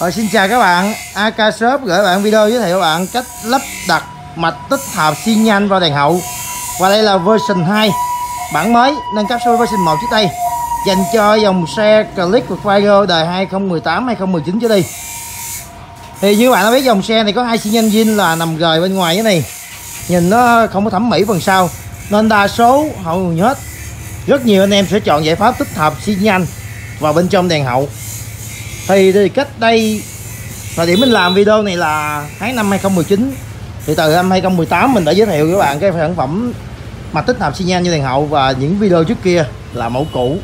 Xin chào các bạn, AK Shop gửi bạn video giới thiệu bạn cách lắp đặt mạch tích hợp xi nhan vào đèn hậu. Và đây là version 2, bản mới nâng cấp so với version 1 trước đây, dành cho dòng xe Click và Figo đời 2018-2019 trở đi. Thì như bạn đã biết, dòng xe này có hai xi nhan zin là nằm gời bên ngoài cái này, nhìn nó không có thẩm mỹ phần sau, nên đa số hầu như hết rất nhiều anh em sẽ chọn giải pháp tích hợp xi nhan vào bên trong đèn hậu. Thì cách đây thời điểm mình làm video này là tháng 5 2019, thì từ năm 2018 mình đã giới thiệu với các bạn cái sản phẩm mạch tích hợp xi nhan như đèn hậu, và những video trước kia là mẫu cũ.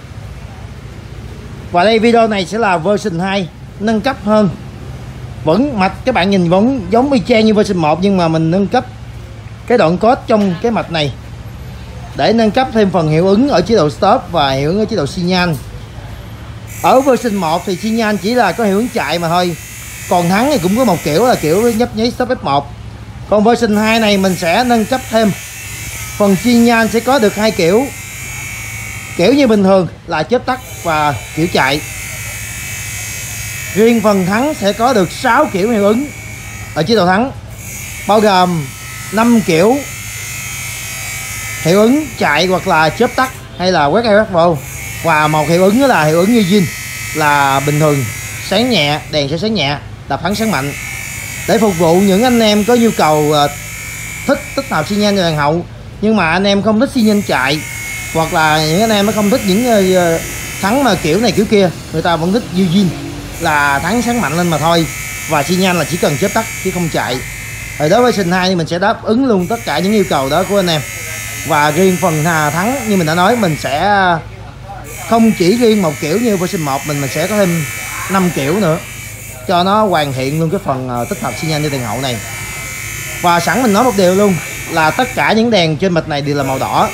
Và đây video này sẽ là version 2 nâng cấp hơn. Vẫn mạch các bạn nhìn vẫn giống y chang như version 1, nhưng mà mình nâng cấp cái đoạn code trong cái mạch này để nâng cấp thêm phần hiệu ứng ở chế độ stop và hiệu ứng ở chế độ xi nhan. Ở version 1 thì xi nhan chỉ là có hiệu ứng chạy mà thôi, còn thắng thì cũng có một kiểu là kiểu nhấp nháy stop F1. Còn version 2 này mình sẽ nâng cấp thêm phần xi nhan, sẽ có được hai kiểu. Kiểu như bình thường là chớp tắt và kiểu chạy. Riêng phần thắng sẽ có được 6 kiểu hiệu ứng ở chế độ thắng, bao gồm 5 kiểu hiệu ứng chạy hoặc là chớp tắt hay là quét vô, và một hiệu ứng đó là hiệu ứng như zin là bình thường sáng nhẹ, đèn sẽ sáng nhẹ, đập thắng sáng mạnh, để phục vụ những anh em có nhu cầu thích tích hợp xi nhan cho đèn hậu, nhưng mà anh em không thích xi nhan chạy, hoặc là những anh em nó không thích những thắng mà kiểu này kiểu kia, người ta vẫn thích như zin là thắng sáng mạnh lên mà thôi, và xi nhan là chỉ cần chớp tắt chứ không chạy. Rồi đối với version 2 thì mình sẽ đáp ứng luôn tất cả những yêu cầu đó của anh em. Và riêng phần thắng như mình đã nói, mình sẽ không chỉ riêng một kiểu như version 1, mình sẽ có thêm 5 kiểu nữa cho nó hoàn thiện luôn cái phần tích hợp xi nhan cho đèn hậu này. Và sẵn mình nói một điều luôn là tất cả những đèn trên mạch này đều là màu đỏ.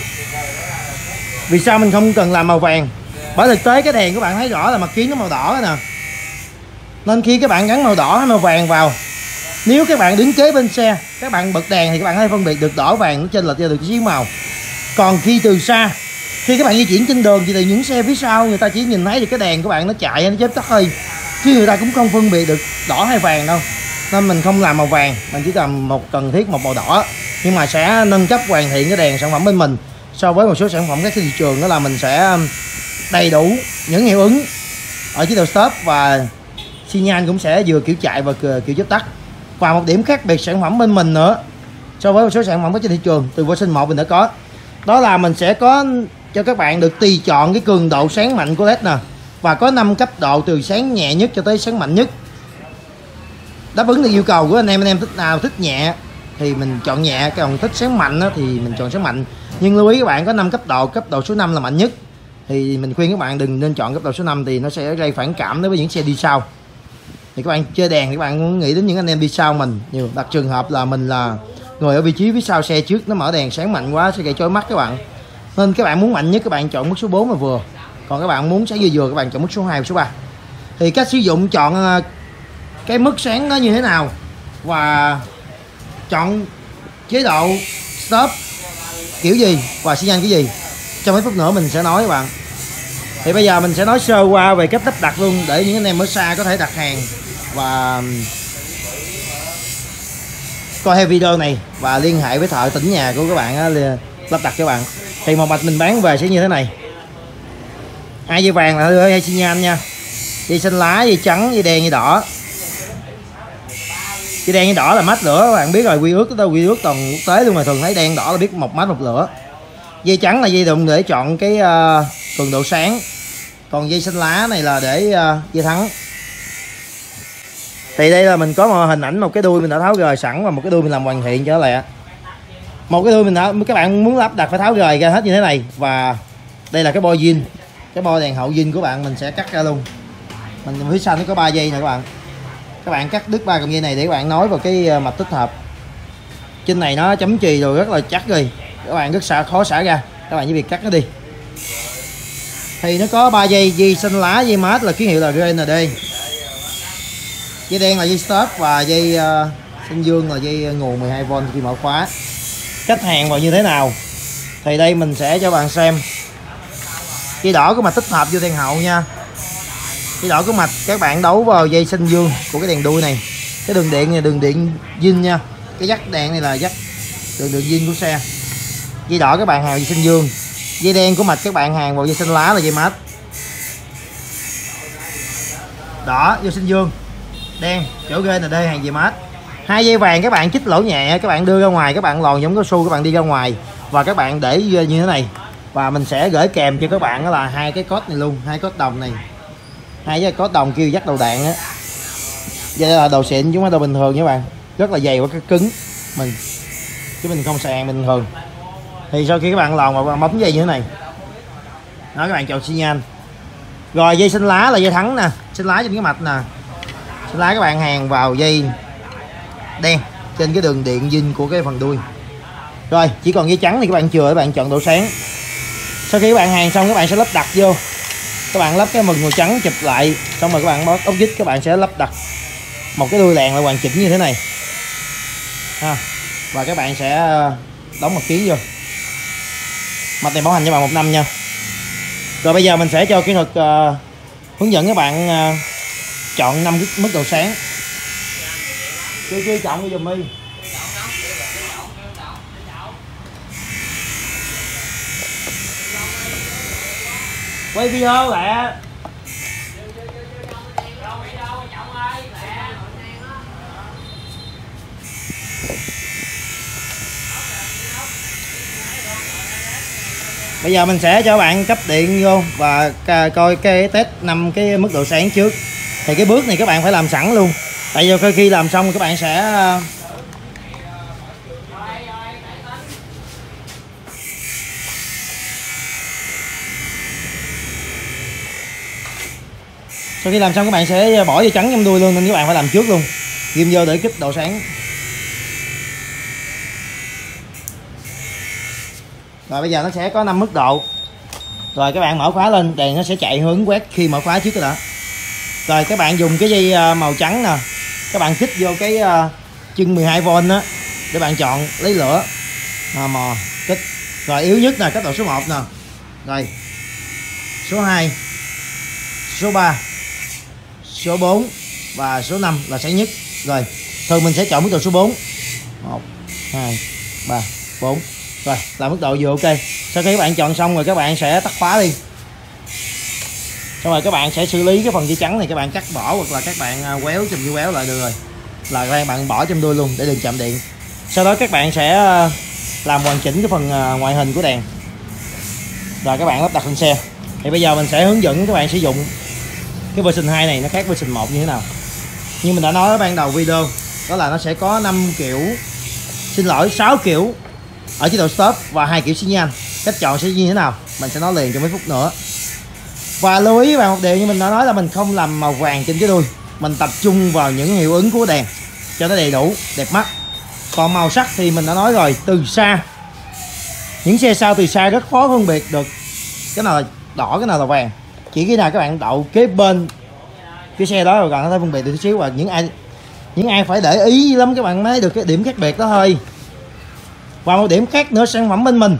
Vì sao mình không cần làm màu vàng? Bởi thực tế cái đèn các bạn thấy rõ là mặt kiến nó màu đỏ nè, nên khi các bạn gắn màu đỏ hay màu vàng vào, nếu các bạn đứng kế bên xe, các bạn bật đèn thì các bạn có thể phân biệt được đỏ vàng, nó chênh lệch được xíu màu. Còn khi từ xa, khi các bạn di chuyển trên đường thì từ những xe phía sau, người ta chỉ nhìn thấy được cái đèn của bạn nó chạy hay nó chớp tắt thôi, chứ người ta cũng không phân biệt được đỏ hay vàng đâu. Nên mình không làm màu vàng, mình chỉ làm cần thiết một màu đỏ, nhưng mà sẽ nâng cấp hoàn thiện cái đèn sản phẩm bên mình so với một số sản phẩm khác trên thị trường. Đó là mình sẽ đầy đủ những hiệu ứng ở chế độ stop, và xi nhan cũng sẽ vừa kiểu chạy và kiểu chớp tắt. Và một điểm khác biệt sản phẩm bên mình nữa so với một số sản phẩm khác trên thị trường từ version 1 mình đã có, đó là mình sẽ có cho các bạn được tùy chọn cái cường độ sáng mạnh của LED nè, và có 5 cấp độ từ sáng nhẹ nhất cho tới sáng mạnh nhất, đáp ứng được yêu cầu của anh em. Anh em thích nào thích nhẹ thì mình chọn nhẹ, còn thích sáng mạnh thì mình chọn sáng mạnh. Nhưng lưu ý các bạn, có 5 cấp độ số 5 là mạnh nhất, thì mình khuyên các bạn đừng nên chọn cấp độ số 5, thì nó sẽ gây phản cảm đối với những xe đi sau. Thì các bạn chơi đèn thì các bạn muốn nghĩ đến những anh em đi sau mình nhiều. Đặt trường hợp là mình là ngồi ở vị trí phía sau xe trước, nó mở đèn sáng mạnh quá sẽ gây chói mắt các bạn. Nên các bạn muốn mạnh nhất các bạn chọn mức số 4 là vừa, còn các bạn muốn sáng vừa các bạn chọn mức số 2 và số 3. Thì cách sử dụng chọn cái mức sáng nó như thế nào và chọn chế độ stop kiểu gì và xi nhan cái gì, trong mấy phút nữa mình sẽ nói các bạn. Thì bây giờ mình sẽ nói sơ qua về cách lắp đặt luôn, để những anh em ở xa có thể đặt hàng và coi theo video này và liên hệ với thợ tỉnh nhà của các bạn á, lắp đặt cho bạn. Thì một mạch mình bán về sẽ như thế này: 2 dây vàng là hai xi nhan nha, dây xanh lá, dây trắng, dây đen, dây đỏ. Dây đen, dây đỏ là mát lửa, các bạn biết rồi, quy ước đó, quy ước toàn quốc tế luôn, mà thường thấy đen đỏ là biết một mát một lửa. Dây trắng là dây dùng để chọn cái cường độ sáng, còn dây xanh lá này là để dây thắng. Thì đây là mình có một hình ảnh một cái đuôi mình đã tháo rời sẵn, và một cái đuôi mình làm hoàn thiện cho lẹ. Một cái đuôi mình đã, các bạn muốn lắp đặt phải tháo rời ra hết như thế này. Và đây là cái bo zin, cái bo đèn hậu zin của bạn mình sẽ cắt ra luôn. Mình phía sau nó có 3 dây nè các bạn cắt đứt 3 cọng dây này để các bạn nối vào cái mạch tích hợp. Trên này nó chấm chì rồi rất là chắc rồi, các bạn rất khó xả ra, các bạn chỉ việc cắt nó đi. Thì nó có 3 dây, dây xanh lá, dây mát là ký hiệu là RND, dây đen là dây stop, và dây xanh dương là dây nguồn 12V khi mở khóa. Cách hàng vào như thế nào thì đây mình sẽ cho bạn xem. Dây đỏ của mà tích hợp vô đèn hậu nha, Chỉ đỏ của mạch các bạn đấu vào dây xanh dương của cái đèn đuôi này. Cái đường điện này đường điện zin nha. Cái dắt đèn này là dắt đường zin của xe. Dây đỏ các bạn hàng dây xanh dương. Dây đen của mạch các bạn hàng vào dây xanh lá là dây mát. Đỏ dây xanh dương, đen chỗ ghê là đây hàng dây mát. Hai dây vàng các bạn chích lỗ nhẹ, các bạn đưa ra ngoài, các bạn lòn giống cao su, các bạn đi ra ngoài và các bạn để như thế này. Và mình sẽ gửi kèm cho các bạn đó là hai cái code này luôn, hai code đồng này, hai cái code đồng kêu dắt đầu đạn á. Đây là đầu xịn chứ không phải đồ bình thường nha các bạn, rất là dày và cứng mình, chứ mình không sàn bình thường. Thì sau khi các bạn lòn và bấm dây như thế này đó, các bạn chọn xi nhan. Rồi dây xanh lá là dây thắng nè, xanh lá trên cái mạch nè, xanh lá các bạn hàng vào dây đen trên cái đường điện zin của cái phần đuôi. Rồi chỉ còn dây trắng thì các bạn chừa, các bạn chọn độ sáng. Sau khi các bạn hàng xong các bạn sẽ lắp đặt vô, các bạn lắp cái mừng màu trắng chụp lại, xong rồi các bạn bóp ốc vít, các bạn sẽ lắp đặt một cái đuôi đèn là hoàn chỉnh như thế này ha. Và các bạn sẽ đóng một ký vô. Mạch này bảo hành cho bạn 1 năm nha. Rồi bây giờ mình sẽ cho kỹ thuật hướng dẫn các bạn chọn 5 cái mức độ sáng. Chưa chọn cái dùm đi. Quay video lẹ. Bây giờ mình sẽ cho các bạn cấp điện vô và coi cái test 5 cái mức độ sáng trước. Thì cái bước này các bạn phải làm sẵn luôn. Tại vì khi làm xong các bạn sẽ sau khi làm xong các bạn sẽ bỏ dây trắng trong đuôi luôn, nên các bạn phải làm trước luôn, ghim vô để kích độ sáng. Rồi bây giờ nó sẽ có 5 mức độ. Rồi các bạn mở khóa lên, đèn nó sẽ chạy hướng quét khi mở khóa trước cái đã. Rồi các bạn dùng cái dây màu trắng nè, các bạn kích vô cái chân 12V á, để bạn chọn lấy lửa mò kích. Rồi yếu nhất là cấp độ số 1 nè, rồi số 2, số 3, số 4 và số 5 là sáng nhất. Rồi thường mình sẽ chọn mức độ số 4, 1, 2, 3, 4. Rồi là mức độ vừa ok. Sau khi các bạn chọn xong rồi các bạn sẽ tắt khóa đi. Xong rồi các bạn sẽ xử lý cái phần dây trắng này, các bạn cắt bỏ hoặc là các bạn quéo chùm dây quéo lại được rồi. Là các bạn bỏ trong đuôi luôn để đừng chạm điện. Sau đó các bạn sẽ làm hoàn chỉnh cái phần ngoại hình của đèn. Rồi các bạn lắp đặt lên xe. Thì bây giờ mình sẽ hướng dẫn các bạn sử dụng cái version 2 này nó khác version 1 như thế nào. Như mình đã nói ở ban đầu video, đó là nó sẽ có 5 kiểu, xin lỗi 6 kiểu ở chế độ stop và 2 kiểu xi nhan. Cách chọn sẽ như thế nào mình sẽ nói liền trong mấy phút nữa. Và lưu ý vào một điều như mình đã nói là mình không làm màu vàng trên cái đuôi, mình tập trung vào những hiệu ứng của đèn cho nó đầy đủ đẹp mắt. Còn màu sắc thì mình đã nói rồi, từ xa những xe sau từ xa rất khó phân biệt được cái nào là đỏ cái nào là vàng. Chỉ khi nào các bạn đậu kế bên cái xe đó rồi bạn có thể phân biệt được chút xíu. Và những ai phải để ý lắm các bạn mới được cái điểm khác biệt đó thôi. Và một điểm khác nữa, sản phẩm bên mình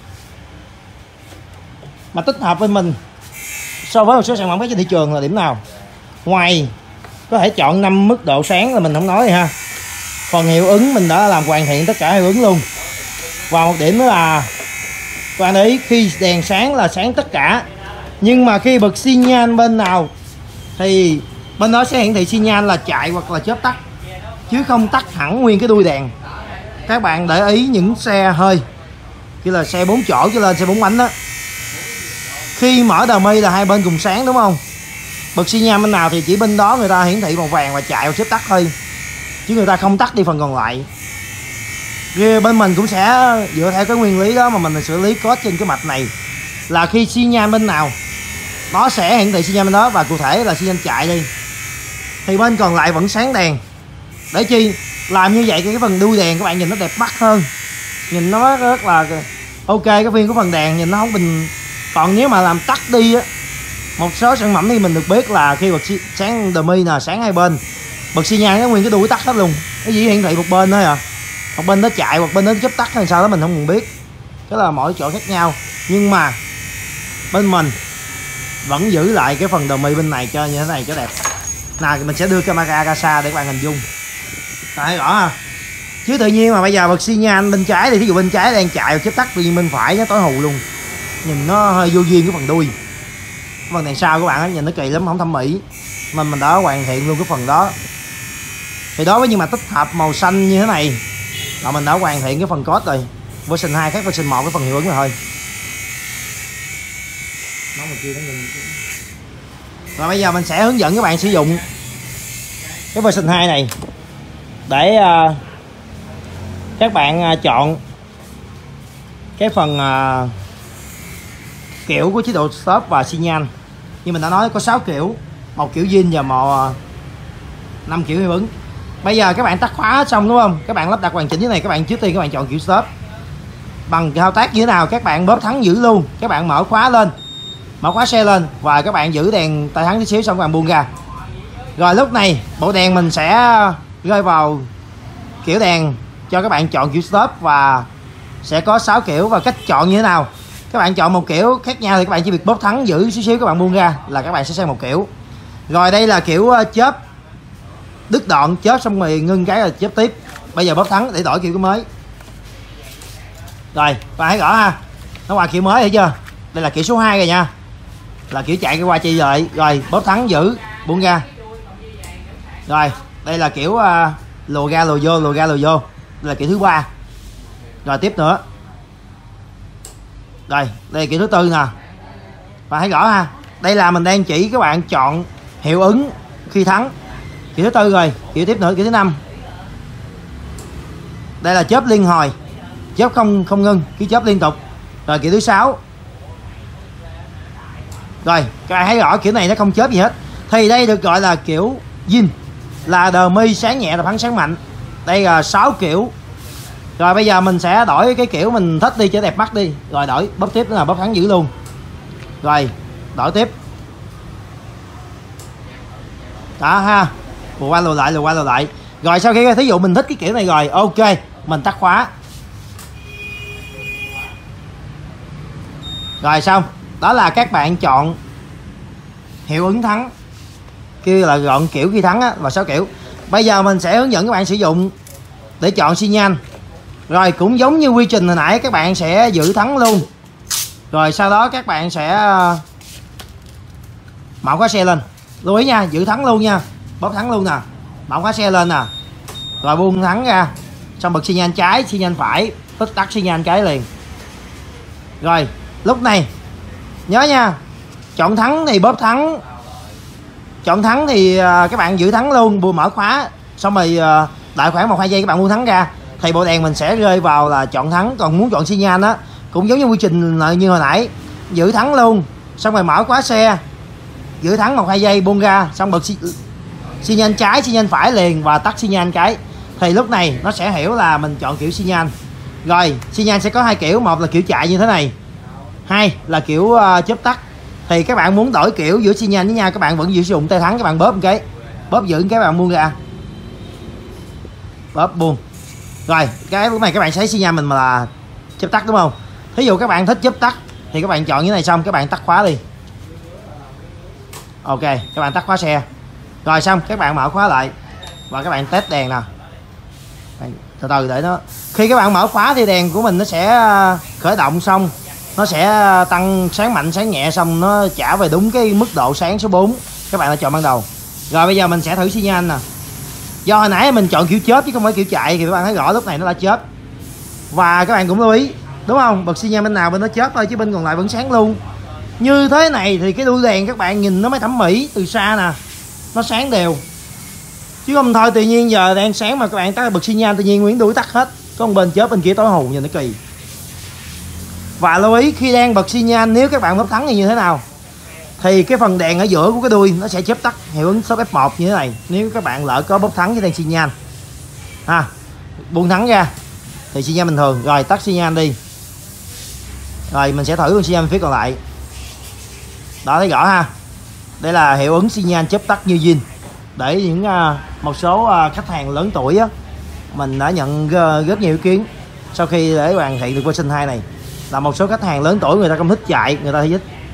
mà tích hợp bên mình so với một số sản phẩm khác trên thị trường là điểm nào? Ngoài có thể chọn 5 mức độ sáng là mình không nói ha, còn hiệu ứng mình đã làm hoàn thiện tất cả hiệu ứng luôn. Và một điểm nữa là các bạn để ý, khi đèn sáng là sáng tất cả, nhưng mà khi bật xi nhan bên nào thì bên đó sẽ hiển thị xi nhan là chạy hoặc là chớp tắt, chứ không tắt hẳn nguyên cái đuôi đèn. Các bạn để ý những xe hơi như là xe 4 chỗ cho lên xe 4 bánh đó, khi mở đờ mi là hai bên cùng sáng đúng không? Bật xi nhan bên nào thì chỉ bên đó người ta hiển thị màu vàng và chạy hoặc chớp tắt thôi, chứ người ta không tắt đi phần còn lại. Rồi bên mình cũng sẽ dựa theo cái nguyên lý đó mà mình xử lý code trên cái mạch này, là khi xi nhan bên nào nó sẽ hiển thị xi nhan bên đó, và cụ thể là xi nhan chạy đi thì bên còn lại vẫn sáng đèn. Để chi? Làm như vậy cái phần đuôi đèn các bạn nhìn nó đẹp mắt hơn, nhìn nó rất là ok, cái viên của phần đèn nhìn nó không bình. Còn nếu mà làm tắt đi á, một số sản phẩm thì mình được biết là khi bật sáng dummy nè, sáng hai bên, bật xi nhan nó nguyên cái đuôi tắt hết luôn, cái gì hiển thị một bên thôi à, một bên nó chạy hoặc bên nó chớp tắt hay sao đó mình không cần biết, cái là mỗi chỗ khác nhau. Nhưng mà bên mình vẫn giữ lại cái phần đờ mi bên này cho như thế này cho đẹp. Nào mình sẽ đưa camera ra xa để các bạn hình dung. Thấy rõ ha. Chứ tự nhiên mà bây giờ bật xi nhan bên trái thì thí dụ bên trái đang chạy chớp tắt, tự nhiên bên phải nó tối hù luôn, nhìn nó hơi vô duyên cái phần đuôi. Cái phần đằng sau các bạn á nhìn nó kỳ lắm, không thẩm mỹ, mình đã hoàn thiện luôn cái phần đó. Thì đối với nhưng mà tích hợp màu xanh như thế này là mình đã hoàn thiện cái phần code rồi. Version 2 khác version 1 cái phần hiệu ứng rồi thôi. Và bây giờ mình sẽ hướng dẫn các bạn sử dụng cái version 2 này để các bạn chọn cái phần kiểu của chế độ stop và xi nhan. Như mình đã nói có 6 kiểu, một kiểu zin và 5 kiểu hiệu ứng. Bây giờ các bạn tắt khóa xong đúng không? Các bạn lắp đặt hoàn chỉnh như này, các bạn trước tiên các bạn chọn kiểu stop. Bằng thao tác như thế nào? Các bạn bóp thắng giữ luôn, các bạn mở khóa lên, mở khóa xe lên và các bạn giữ đèn tay thắng tí xíu xong các bạn buông ra. Rồi lúc này bộ đèn mình sẽ rơi vào kiểu đèn cho các bạn chọn kiểu stop và sẽ có 6 kiểu. Và cách chọn như thế nào? Các bạn chọn một kiểu khác nhau thì các bạn chỉ việc bóp thắng giữ xíu các bạn buông ra là các bạn sẽ sang một kiểu. Rồi đây là kiểu chớp đứt đoạn, chớp xong rồi ngưng cái là chớp tiếp. Bây giờ bóp thắng để đổi kiểu mới. Rồi các bạn thấy rõ ha, nó qua kiểu mới thấy chưa? Đây là kiểu số 2 rồi nha, là kiểu chạy cái qua chạy lại. Rồi bóp thắng giữ buông ra. Rồi đây là kiểu lùa ra lùa vô, lùa ra lùa vô, đây là kiểu thứ 3. Rồi tiếp nữa. Rồi đây là kiểu thứ 4 nè, và thấy rõ ha, đây là mình đang chỉ các bạn chọn hiệu ứng khi thắng, kiểu thứ 4 rồi. Kiểu tiếp nữa kiểu thứ 5, đây là chớp liên hồi, chớp không ngưng, kiểu chớp liên tục. Rồi kiểu thứ 6. Rồi các bạn thấy rõ kiểu này nó không chớp gì hết, thì đây được gọi là kiểu zin, là đờ mi sáng nhẹ, đập thắng sáng mạnh. Đây là 6 kiểu. Rồi bây giờ mình sẽ đổi cái kiểu mình thích đi cho đẹp mắt đi. Rồi đổi bóp tiếp nữa là bóp thắng giữ luôn. Rồi đổi tiếp đó ha, lùa qua lùa lại, lùa qua lùa lại. Rồi sau khi thí dụ mình thích cái kiểu này rồi, ok mình tắt khóa. Rồi xong, đó là các bạn chọn hiệu ứng thắng, kêu là gọn kiểu khi thắng á, và 6 kiểu. Bây giờ mình sẽ hướng dẫn các bạn sử dụng để chọn xi nhan. Rồi cũng giống như quy trình hồi nãy, các bạn sẽ giữ thắng luôn. Rồi sau đó các bạn sẽ mở khóa xe lên. Lưu ý nha, giữ thắng luôn nha, bóp thắng luôn nè, mở khóa xe lên nè, rồi buông thắng ra, xong bật xi nhan trái, xi nhan phải, tắt xi nhan cái liền. Rồi lúc này nhớ nha, chọn thắng thì bóp thắng, chọn thắng thì các bạn giữ thắng luôn, buông mở khóa, xong rồi đợi khoảng 1-2 giây các bạn buông thắng ra thì bộ đèn mình sẽ rơi vào là chọn thắng. Còn muốn chọn xi nhan á cũng giống như quy trình như hồi nãy, giữ thắng luôn, xong rồi mở khóa xe, giữ thắng 1-2 giây buông ra, xong bật xi nhan trái, xi nhan phải liền và tắt xi nhan cái, thì lúc này nó sẽ hiểu là mình chọn kiểu xi nhan. Rồi xi nhan sẽ có 2 kiểu, một là kiểu chạy như thế này, 2 là kiểu chớp tắt. Thì các bạn muốn đổi kiểu giữa xi nhan với nhau, các bạn vẫn sử dụng tay thắng, các bạn bóp một cái, bóp giữ cái bạn buông ra, bóp buông. Rồi cái lúc này các bạn thấy xi nhan mình mà là chớp tắt đúng không? Thí dụ các bạn thích chớp tắt thì các bạn chọn như này, xong các bạn tắt khóa đi. Ok, các bạn tắt khóa xe. Rồi xong các bạn mở khóa lại và các bạn test đèn nè, từ từ để nó, khi các bạn mở khóa thì đèn của mình nó sẽ khởi động, xong nó sẽ tăng sáng mạnh sáng nhẹ, xong nó trả về đúng cái mức độ sáng số 4 các bạn đã chọn ban đầu. Rồi bây giờ mình sẽ thử xi nhan nè. Do hồi nãy mình chọn kiểu chớp chứ không phải kiểu chạy thì các bạn thấy rõ lúc này nó đã chớp. Và các bạn cũng lưu ý đúng không, bật xi nhan bên nào bên nó chớp thôi chứ bên còn lại vẫn sáng luôn. Như thế này thì cái đuôi đèn các bạn nhìn nó mới thẩm mỹ, từ xa nè nó sáng đều, chứ không thôi tự nhiên giờ đang sáng mà các bạn tắt bật xi nhan tự nhiên nguyên đuôi tắt hết, có một bên chớp bên kia tối hù nhìn nó kỳ. Và lưu ý khi đang bật xi nhan, nếu các bạn bóp thắng thì như thế nào, thì cái phần đèn ở giữa của cái đuôi nó sẽ chớp tắt hiệu ứng stop F1 như thế này. Nếu các bạn lỡ có bóp thắng với đèn xi nhan ha, buông thắng ra thì xi nhan bình thường. Rồi tắt xi nhan đi. Rồi mình sẽ thử con xi nhan phía còn lại. Đó thấy rõ ha, đây là hiệu ứng xi nhan chớp tắt như zin. Để những một số khách hàng lớn tuổi á, mình đã nhận rất nhiều ý kiến sau khi để hoàn thiện được version 2 này, là một số khách hàng lớn tuổi người ta không thích chạy, người ta thích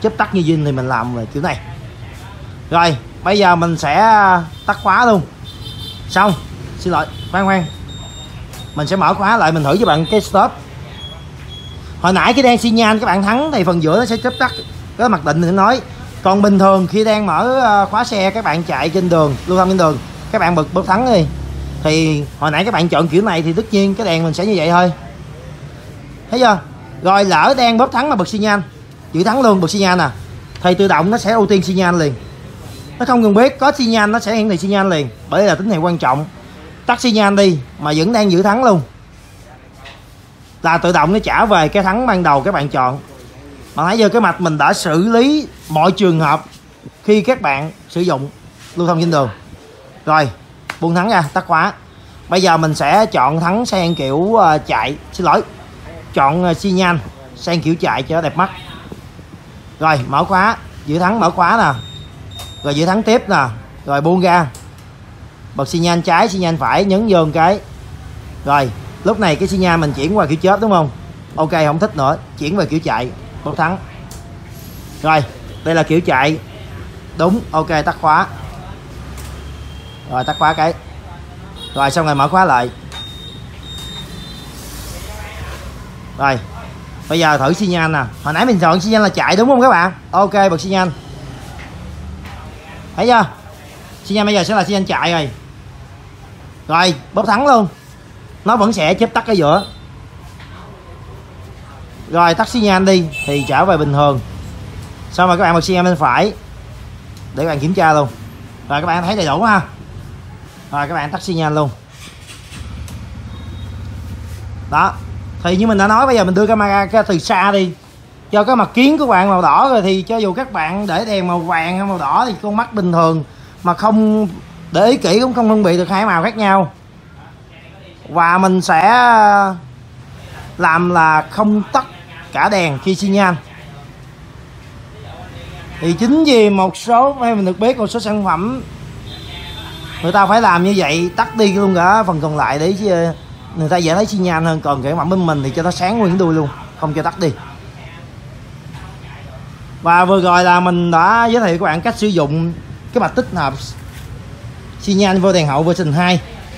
chớp tắt như zin thì mình làm về kiểu này. Rồi bây giờ mình sẽ tắt khóa luôn. Xong, xin lỗi, khoan, mình sẽ mở khóa lại, mình thử cho bạn cái stop. Hồi nãy cái đèn xi nhan các bạn thắng thì phần giữa nó sẽ chớp tắt, cái mặc định mình nói. Còn bình thường khi đang mở khóa xe, các bạn chạy trên đường, lưu thông trên đường, các bạn bật bấm thắng đi, thì hồi nãy các bạn chọn kiểu này thì tất nhiên cái đèn mình sẽ như vậy thôi, thấy chưa? Rồi lỡ đang bóp thắng mà bật xi nhan, giữ thắng luôn, bật xi nhan nè, thì tự động nó sẽ ưu tiên xi nhan liền, nó không cần biết có xi nhan nó sẽ hiển thị xi nhan liền, bởi vì là tính này quan trọng. Tắt xi nhan đi mà vẫn đang giữ thắng luôn là tự động nó trả về cái thắng ban đầu các bạn chọn. Mà nãy giờ cái mạch mình đã xử lý mọi trường hợp khi các bạn sử dụng lưu thông trên đường. Rồi buông thắng ra, tắt khóa. Bây giờ mình sẽ chọn thắng sang kiểu chạy, xin lỗi, chọn xi nhan sang kiểu chạy cho đẹp mắt. Rồi mở khóa, giữ thắng, mở khóa nè, rồi giữ thắng tiếp nè, rồi buông ra, bật xi nhan trái, xi nhan phải, nhấn vô một cái. Rồi lúc này cái xi nhan mình chuyển qua kiểu chớp đúng không? Ok, không thích nữa, chuyển về kiểu chạy, bật thắng. Rồi đây là kiểu chạy, đúng, ok, tắt khóa. Rồi tắt khóa cái. Rồi xong rồi mở khóa lại. Rồi bây giờ thử xi nhan nè. Hồi nãy mình chọn xi nhan là chạy đúng không các bạn? Ok, bật xi nhan, thấy chưa? Xi nhan bây giờ sẽ là xi nhan chạy rồi. Rồi bóp thắng luôn, nó vẫn sẽ chớp tắt ở giữa. Rồi tắt xi nhan đi thì trở về bình thường. Xong rồi các bạn bật xi nhan bên phải để các bạn kiểm tra luôn. Rồi các bạn thấy đầy đủ ha. Rồi các bạn tắt xi nhan luôn. Đó, thì như mình đã nói, bây giờ mình đưa camera từ xa đi, cho cái mặt kiến của bạn màu đỏ rồi thì cho dù các bạn để đèn màu vàng hay màu đỏ thì con mắt bình thường mà không để ý kỹ cũng không phân biệt được hai màu khác nhau. Và mình sẽ làm là không tắt cả đèn khi xi nhan. Thì chính vì một số, hay mình được biết một số sản phẩm người ta phải làm như vậy, tắt đi luôn cả phần còn lại để người ta dễ thấy xi nhan hơn. Còn cái sản phẩm bên mình thì cho nó sáng nguyên đuôi luôn, không cho tắt đi. Và vừa rồi là mình đã giới thiệu các bạn cách sử dụng cái mạch tích hợp xi nhan vô đèn hậu version 2.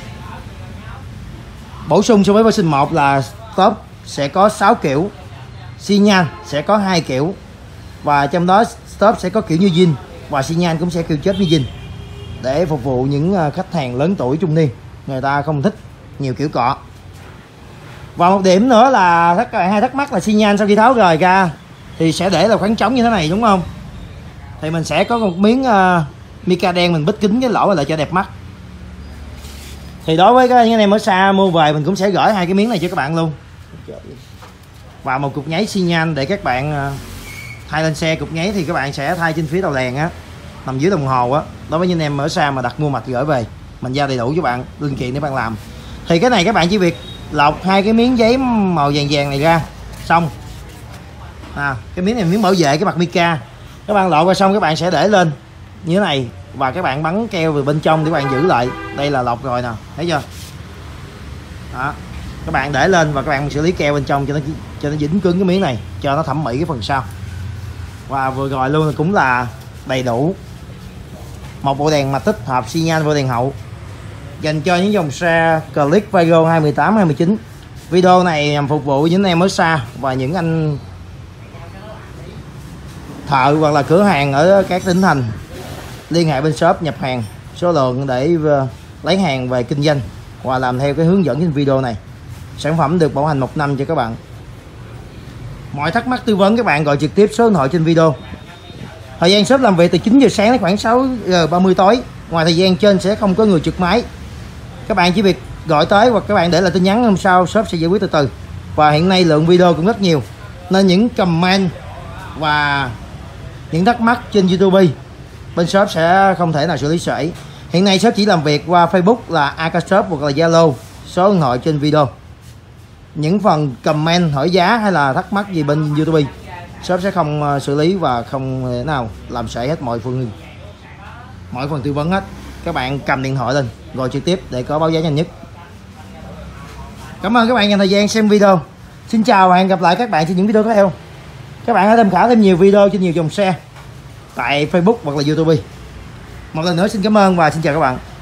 Bổ sung so với version 1 là stop sẽ có 6 kiểu, xi nhan sẽ có 2 kiểu, và trong đó stop sẽ có kiểu như zin và xi nhan cũng sẽ kiểu chết như zin, để phục vụ những khách hàng lớn tuổi trung niên, người ta không thích nhiều kiểu cọ. Và một điểm nữa là các bạn hay thắc mắc là xi nhan sau khi tháo rời ra thì sẽ để là khoảng trống như thế này đúng không? Thì mình sẽ có một miếng mica đen, mình bít kín cái lỗ lại cho đẹp mắt. Thì đối với các anh em ở xa mua về mình cũng sẽ gửi 2 cái miếng này cho các bạn luôn, và một cục nháy xi nhan để các bạn thay lên xe. Cục nháy thì các bạn sẽ thay trên phía đầu đèn á, nằm dưới đồng hồ á. Đối với những em ở xa mà đặt mua mạch gửi về, mình giao đầy đủ cho bạn linh kiện để bạn làm. Thì cái này các bạn chỉ việc lọc 2 cái miếng giấy màu vàng vàng này ra, xong cái miếng này miếng bảo vệ cái mặt mica, các bạn lọc ra xong các bạn sẽ để lên như thế này, và các bạn bắn keo từ bên trong để các bạn giữ lại. Đây là lọc rồi nè, thấy chưa? Đó, các bạn để lên và các bạn xử lý keo bên trong cho nó dính cứng cái miếng này, cho nó thẩm mỹ cái phần sau. Và vừa rồi luôn cũng là đầy đủ một bộ đèn mạch tích hợp xi nhan vô đèn hậu dành cho những dòng xe Click Vigo 2018 2019. Video này nhằm phục vụ những em ở xa và những anh thợ hoặc là cửa hàng ở các tỉnh thành liên hệ bên shop nhập hàng số lượng để lấy hàng về kinh doanh và làm theo cái hướng dẫn trên video này. Sản phẩm được bảo hành 1 năm cho các bạn. Mọi thắc mắc tư vấn các bạn gọi trực tiếp số điện thoại trên video. Thời gian shop làm việc từ 9 giờ sáng đến khoảng 6 giờ 30 tối. Ngoài thời gian trên sẽ không có người trực máy. Các bạn chỉ việc gọi tới hoặc các bạn để lại tin nhắn, hôm sau shop sẽ giải quyết từ từ. Và hiện nay lượng video cũng rất nhiều, nên những comment và những thắc mắc trên YouTube bên shop sẽ không thể nào xử lý sởi. Hiện nay shop chỉ làm việc qua Facebook là Akashop hoặc là Zalo, số điện thoại trên video. Những phần comment hỏi giá hay là thắc mắc gì bên YouTube, shop sẽ không xử lý và không thể nào làm sởi hết mọi phần tư vấn hết. Các bạn cầm điện thoại lên gọi trực tiếp để có báo giá nhanh nhất. Cảm ơn các bạn dành thời gian xem video. Xin chào và hẹn gặp lại các bạn trên những video tiếp theo. Các bạn hãy tham khảo thêm nhiều video trên nhiều dòng xe tại Facebook hoặc là YouTube. Một lần nữa xin cảm ơn và xin chào các bạn.